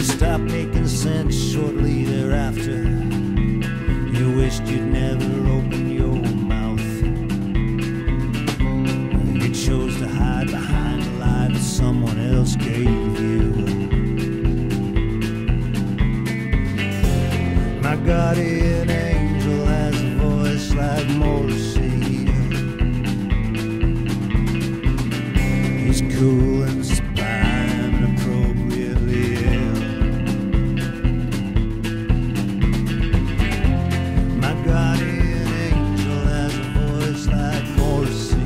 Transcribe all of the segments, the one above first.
stopped making sense shortly thereafter. You wished you'd never open your mouth. You chose to hide behind the lie that someone else gave you. My guardian angel has a voice like Morrissey. He's cool and sublime and appropriately ill. My guardian angel has a voice like Morrissey.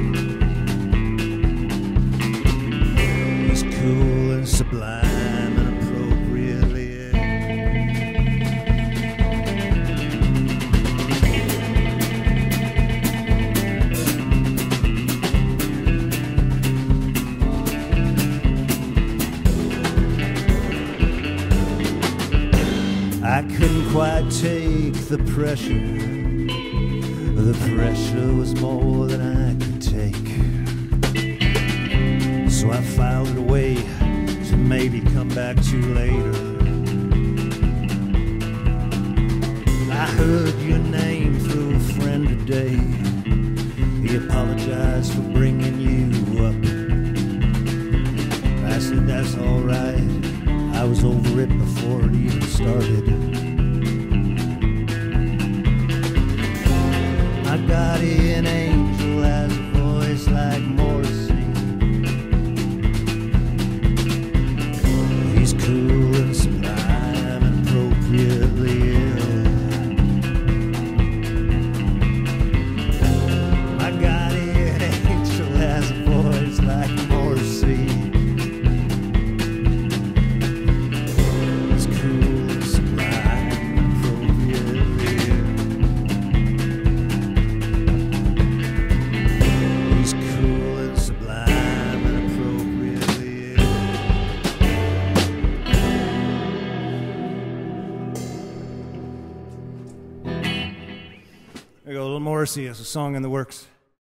He's cool and sublime and appropriately ill. I couldn't quite take the pressure. The pressure was more than I could take. So I filed it away to maybe come back to later. I heard your name through a friend today. He apologized for bringing you up. I said that's all right. I was over it before it even started. My guardian angel has a voice like Morrissey. He's cool and sublime and appropriately ill. My guardian angel has a voice like Morrissey. There you go, a little Morrissey has a song in the works.